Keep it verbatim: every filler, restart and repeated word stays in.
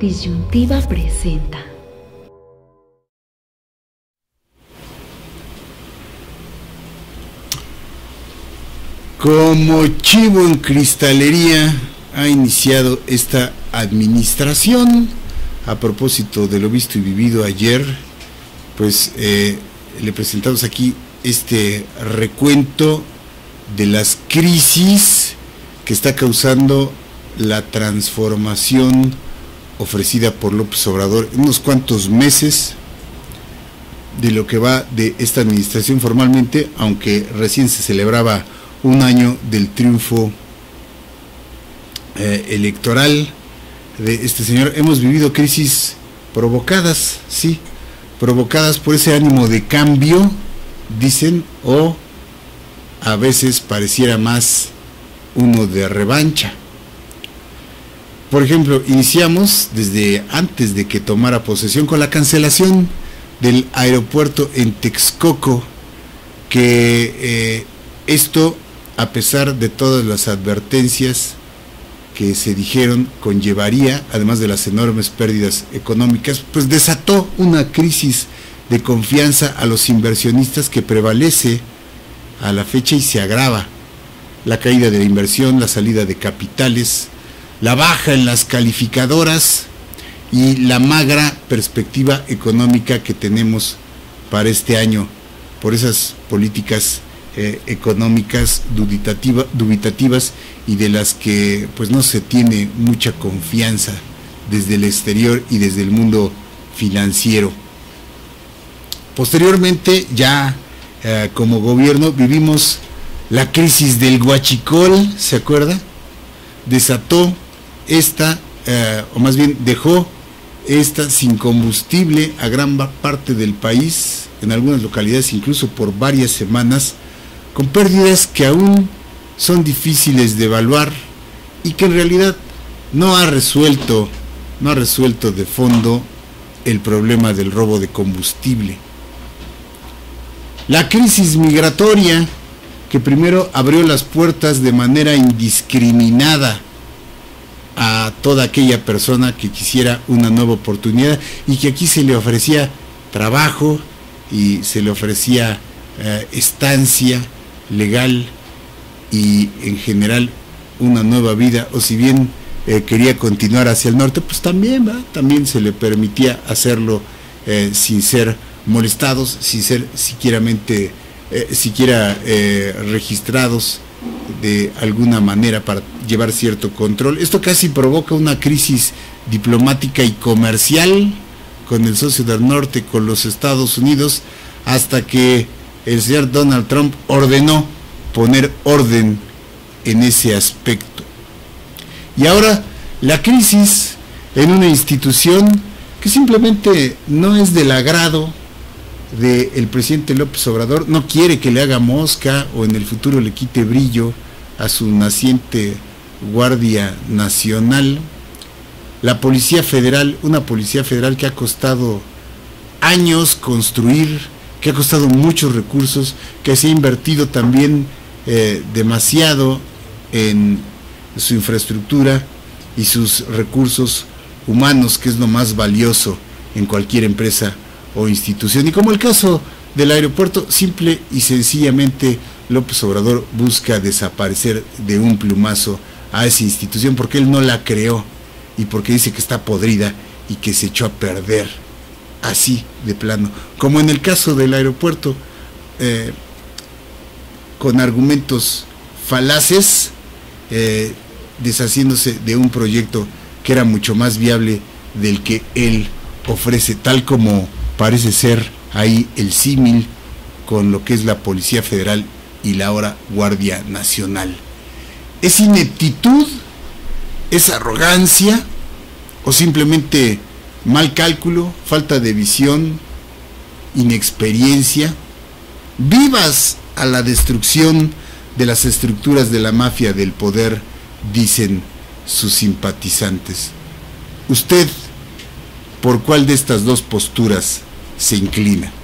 Disyuntiva presenta. Como chivo en cristalería ha iniciado esta administración. A propósito de lo visto y vivido ayer, pues eh, le presentamos aquí este recuento de las crisis que está causando la transformación ofrecida por López Obrador en unos cuantos meses de lo que va de esta administración formalmente, aunque recién se celebraba un año del triunfo eh, electoral de este señor. Hemos vivido crisis provocadas, sí, provocadas por ese ánimo de cambio, dicen, o a veces pareciera más uno de revancha. Por ejemplo, iniciamos desde antes de que tomara posesión con la cancelación del aeropuerto en Texcoco, que eh, esto, a pesar de todas las advertencias que se dijeron, conllevaría, además de las enormes pérdidas económicas, pues desató una crisis de confianza a los inversionistas que prevalece a la fecha y se agrava. La caída de la inversión, la salida de capitales, la baja en las calificadoras y la magra perspectiva económica que tenemos para este año por esas políticas eh, económicas dubitativa, dubitativas y de las que pues no se tiene mucha confianza desde el exterior y desde el mundo financiero. Posteriormente, ya eh, como gobierno, vivimos la crisis del huachicol, ¿se acuerda? Desató esta, eh, o más bien dejó esta sin combustible a gran parte del país, en algunas localidades incluso por varias semanas, con pérdidas que aún son difíciles de evaluar y que en realidad no ha resuelto, no ha resuelto de fondo el problema del robo de combustible. La crisis migratoria, que primero abrió las puertas de manera indiscriminada a toda aquella persona que quisiera una nueva oportunidad y que aquí se le ofrecía trabajo y se le ofrecía eh, estancia legal y en general una nueva vida, o si bien eh, quería continuar hacia el norte, pues también, ¿verdad? También se le permitía hacerlo eh, sin ser molestados, sin ser siquieramente, eh, siquiera eh, registrados de alguna manera para llevar cierto control. Esto casi provoca una crisis diplomática y comercial con el socio del norte, con los Estados Unidos, hasta que el señor Donald Trump ordenó poner orden en ese aspecto. Y ahora la crisis en una institución que simplemente no es del agrado del presidente López Obrador, no quiere que le haga mosca o en el futuro le quite brillo a su naciente Guardia Nacional. La Policía Federal, una Policía Federal que ha costado años construir, que ha costado muchos recursos, que se ha invertido también eh, demasiado en su infraestructura y sus recursos humanos, que es lo más valioso en cualquier empresa o institución. Y como el caso del aeropuerto, simple y sencillamente López Obrador busca desaparecer de un plumazo a esa institución porque él no la creó y porque dice que está podrida y que se echó a perder así de plano, como en el caso del aeropuerto, eh, con argumentos falaces, eh, deshaciéndose de un proyecto que era mucho más viable del que él ofrece, tal como parece ser ahí el símil con lo que es la Policía Federal y la ahora Guardia Nacional. ¿Es ineptitud? ¿Es arrogancia? ¿O simplemente mal cálculo, falta de visión, inexperiencia? Vivas a la destrucción de las estructuras de la mafia del poder, dicen sus simpatizantes. ¿Usted por cuál de estas dos posturas se inclina?